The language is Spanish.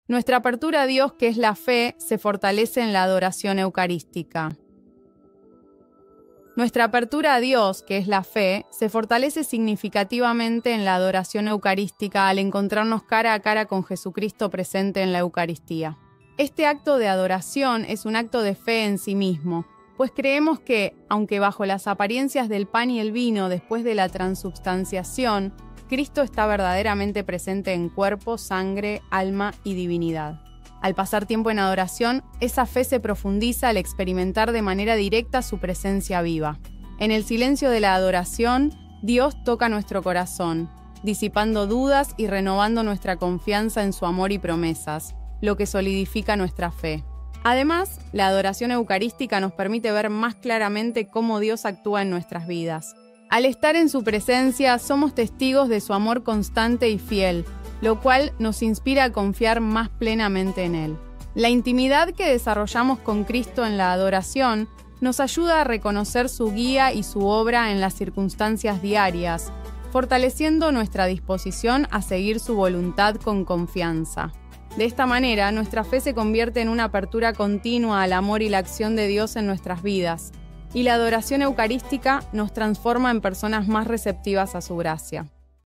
Nuestra apertura a Dios, que es la fe, se fortalece en la adoración eucarística. Nuestra apertura a Dios, que es la fe, se fortalece significativamente en la adoración eucarística al encontrarnos cara a cara con Jesucristo presente en la Eucaristía. Este acto de adoración es un acto de fe en sí mismo, pues creemos que, aunque bajo las apariencias del pan y el vino después de la transubstanciación, Cristo está verdaderamente presente en cuerpo, sangre, alma y divinidad. Al pasar tiempo en adoración, esa fe se profundiza al experimentar de manera directa su presencia viva. En el silencio de la adoración, Dios toca nuestro corazón, disipando dudas y renovando nuestra confianza en su amor y promesas, lo que solidifica nuestra fe. Además, la adoración eucarística nos permite ver más claramente cómo Dios actúa en nuestras vidas. Al estar en su presencia, somos testigos de su amor constante y fiel, lo cual nos inspira a confiar más plenamente en Él. La intimidad que desarrollamos con Cristo en la adoración nos ayuda a reconocer su guía y su obra en las circunstancias diarias, fortaleciendo nuestra disposición a seguir su voluntad con confianza. De esta manera, nuestra fe se convierte en una apertura continua al amor y la acción de Dios en nuestras vidas, y la adoración eucarística nos transforma en personas más receptivas a su gracia.